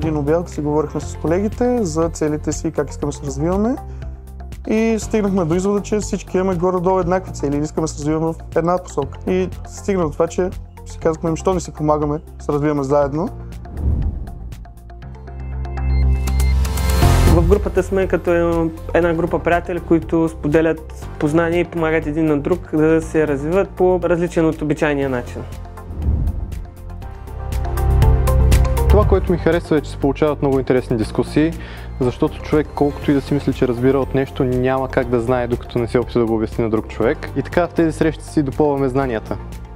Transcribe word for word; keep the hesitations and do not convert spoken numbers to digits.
един обяд си говорихме с колегите за целите си, как искаме да се развиваме и стигнахме до извода, че всички имаме горе-долу еднакви цели и искаме да се развиваме в една посока. И стигна до това, че си казахме, защо не си помагаме да се развиваме заедно. В групата сме като една група приятели, които споделят познания и помагат един на друг да се развиват по различен от обичайния начин. Това, което ми харесва, е, че се получават много интересни дискусии, защото човек, колкото и да си мисли, че разбира от нещо, няма как да знае, докато не се опита да го обясни на друг човек. И така в тези срещи си допълваме знанията.